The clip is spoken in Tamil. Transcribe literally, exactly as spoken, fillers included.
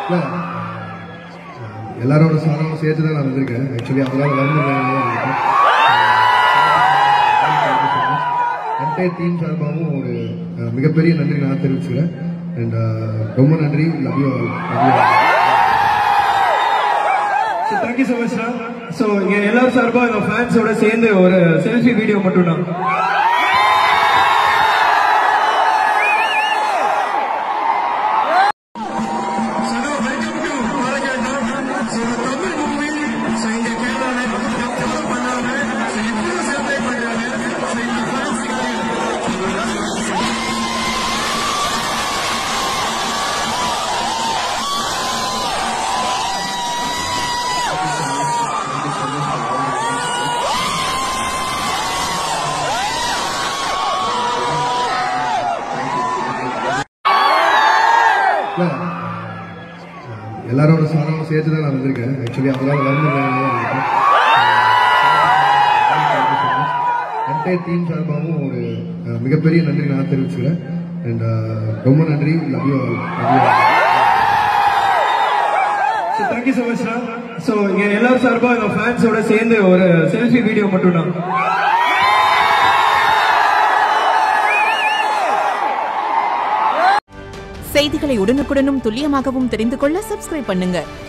இல்லை எல்லாரோட சாரும் சேர்த்து தான் நான் வந்திருக்கேன். ஆக்சுவலி அதெல்லாம் வரணும் என்டையர் டீம் சார்பாகவும் ஒரு மிகப்பெரிய நன்றி நான் தெரிவிச்சுக்கிறேன். அண்ட் ரொம்ப நன்றி. Love you all. Thank you so much sir. So இங்கே எல்லாரும் சார்பாக எங்கள் ஃபேன்ஸோட சேர்ந்து ஒரு செல்ஃபி வீடியோ மட்டும் தான். எல்லாரோட சாரும் சேர்த்து தான் நான் வந்திருக்கேன். ஆக்சுவலி அதெல்லாம் வரணும் என்டையர் டீம் சார்பாகவும் ஒரு மிகப்பெரிய நன்றி நான் தெரிவிச்சுக்கிறேன். அண்ட் ரொம்ப நன்றி. Love you all. Thank you so much sir. So இங்கே எல்லாரும் சார்பாக எங்கள் ஃபேன்ஸோட சேர்ந்து ஒரு செல்ஃபி வீடியோ மட்டும் தான். செய்திகளை உடனுக்குடனும் துல்லியமாகவும் தெரிந்து கொள்ள சப்ஸ்கிரைப் பண்ணுங்க.